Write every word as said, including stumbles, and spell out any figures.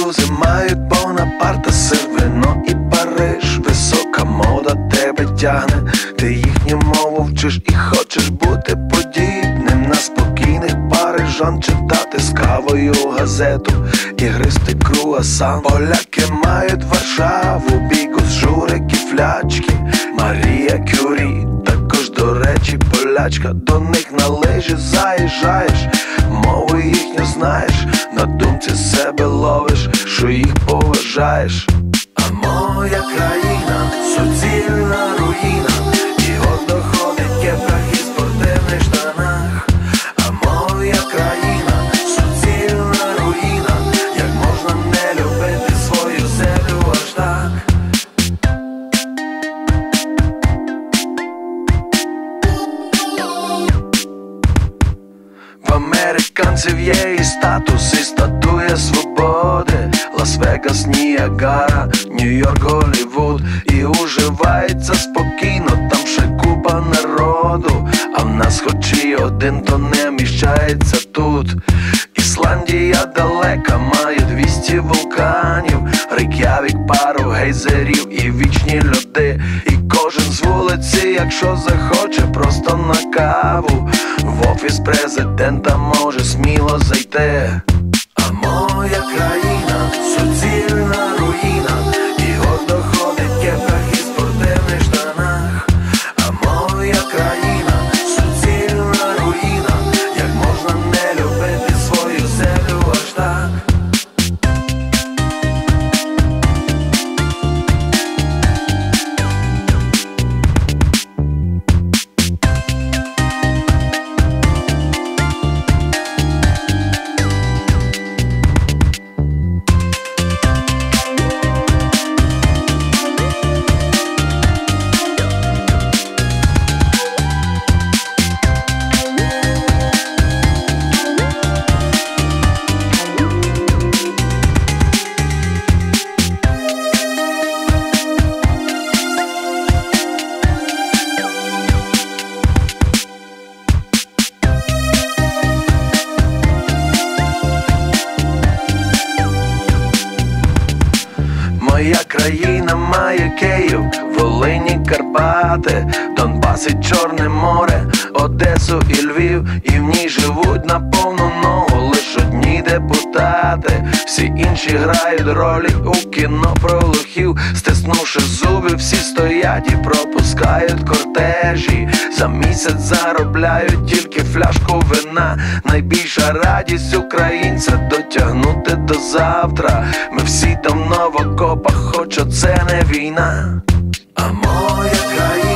французи мають Бонапарта, сир, вино і Париж. Висока мода тебе тягне, ти їхню мову вчиш і хочеш бути подібним на спокійних парижан, читати з кавою газету і гристи круасан. Поляки мають Варшаву, бігус, журики, флячки, Марія Кюрі, також, до речі, полячка. До них на лижі заїжджаєш, мову їхню знаєш, на думці себе ловиш, що їх поважаєш. А моя країна – суцільна руїна, і гордо ходить в кепках і спортивних штанах. А моя країна – суцільна руїна, як можна не любити свою землю аж так. В американців є і статус, і статуя свободи. Лас-Вегас, Ніагара, Нью-Йорк, Голлівуд. І уживається спокійно, там ще купа народу. А в нас хоч і один, то не вміщається тут. Ісландія далека, має двісті вулканів, Рейк'явік, пару гейзерів і вічні льоди. І кожен з вулиці, якщо захоче, просто на каву в офіс президента може сміло зайти. А моя країна – суцільна руїна, і гордо ходить в кепках і спортивних штанах. А моя країна – суцільна руїна, як можна не любити свою землю аж так. Моя країна має Київ, Волині, Карпати, Донбас і Чорне море, Одесу і Львів. І в ній живуть на повну ногу лиш одні депутати. Всі інші грають ролі у кіно про лохів. Стиснувши зуби, всі стоять і пропускають кортежі. За місяць заробляють тільки фляжку вина. Найбільша радість українця – дотягнути до завтра. Ми всі давно в окопах, хоч оце не війна. А моя країна